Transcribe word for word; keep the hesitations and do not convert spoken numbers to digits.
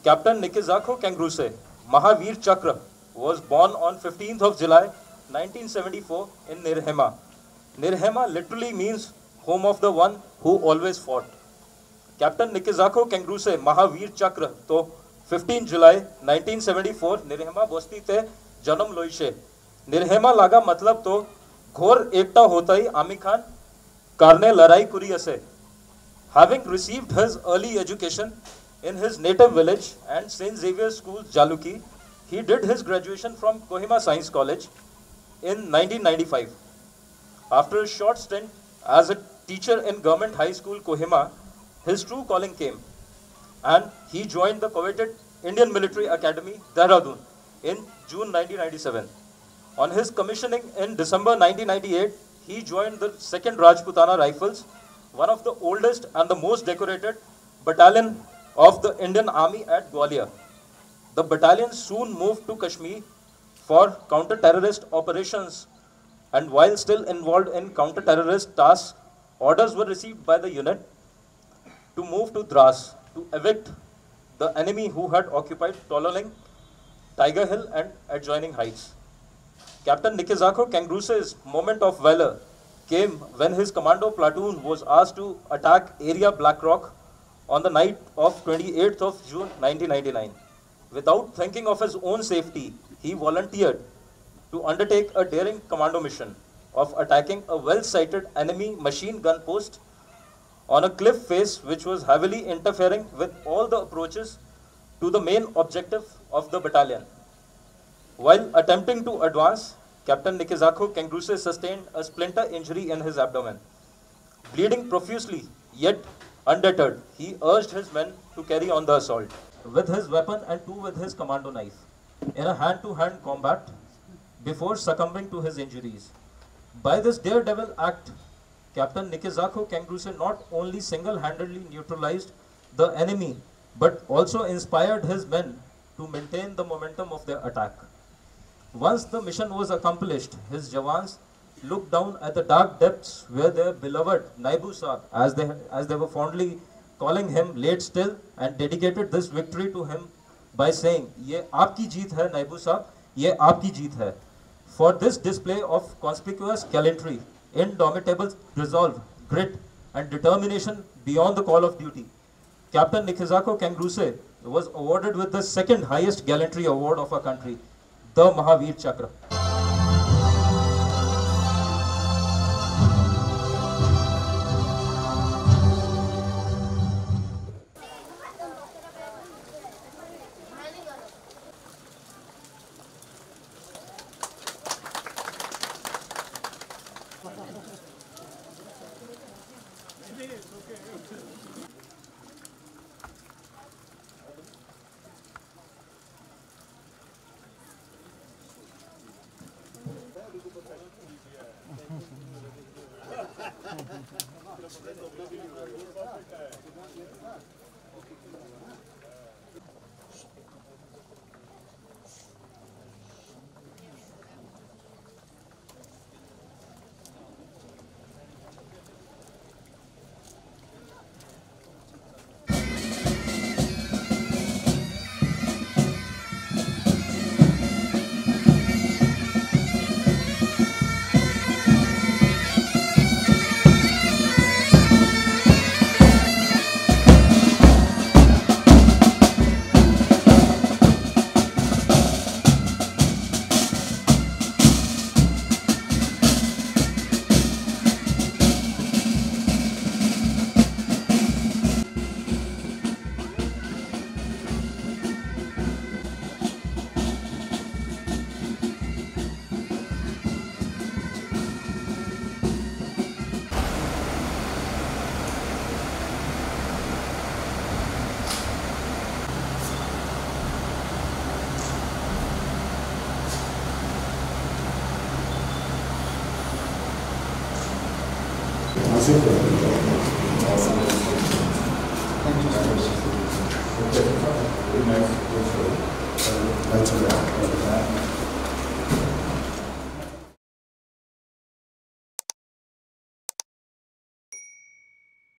Captain Nikizako Kangurse, Mahavir Chakra, was born on fifteenth of July nineteen seventy-four in Nirhema. Nirhema literally means home of the one who always fought. Captain Nikizako Kangurse, Mahavir Chakra, तो fifteenth July nineteen seventy-four Nirhema बस्ती ते जन्म लोइशे. Nirhema लागा मतलब तो घोर एकता होता ही आमी खान कारने लड़ाई कुरी असे. Having received his early education in his native village and Saint Xavier's School, Jaluki, he did his graduation from Kohima Science College in nineteen ninety-five. After a short stint as a teacher in Government High School, Kohima, his true calling came, and he joined the coveted Indian Military Academy, Dehradun, in June nineteen ninety-seven. On his commissioning in December nineteen ninety-eight, he joined the second Rajputana Rifles, one of the oldest and the most decorated battalion of the Indian Army at Gwalior. The battalion soon moved to Kashmir for counter-terrorist operations, and while still involved in counter-terrorist tasks, orders were received by the unit to move to Dras to evict the enemy who had occupied Tololing, Tiger Hill and adjoining heights. Captain Nikizako Kangruse's moment of valor came when his commando platoon was asked to attack area Black Rock on the night of twenty-eighth of June nineteen ninety-nine. Without thinking of his own safety, he volunteered to undertake a daring commando mission of attacking a well-sighted enemy machine gun post on a cliff face which was heavily interfering with all the approaches to the main objective of the battalion. While attempting to advance, Captain Nikizako Kangurse sustained a splinter injury in his abdomen. Bleeding profusely, yet undeterred, he urged his men to carry on the assault with his weapon and two with his commando knife in a hand-to-hand combat before succumbing to his injuries. By this daredevil act, Captain Nikizako Kangurse not only single-handedly neutralized the enemy but also inspired his men to maintain the momentum of their attack. Once the mission was accomplished, his Jawans looked down at the dark depths where their beloved Naibu Saab, as they, as they were fondly calling him, laid still and dedicated this victory to him by saying, "Ye aapki jeet hai, Naibu Saab, ye aapki jeet hai." For this display of conspicuous gallantry, indomitable resolve, grit and determination beyond the call of duty, Captain Nikizako Kangurse was awarded with the second highest gallantry award of our country, the Mahavir Chakra. Thank you.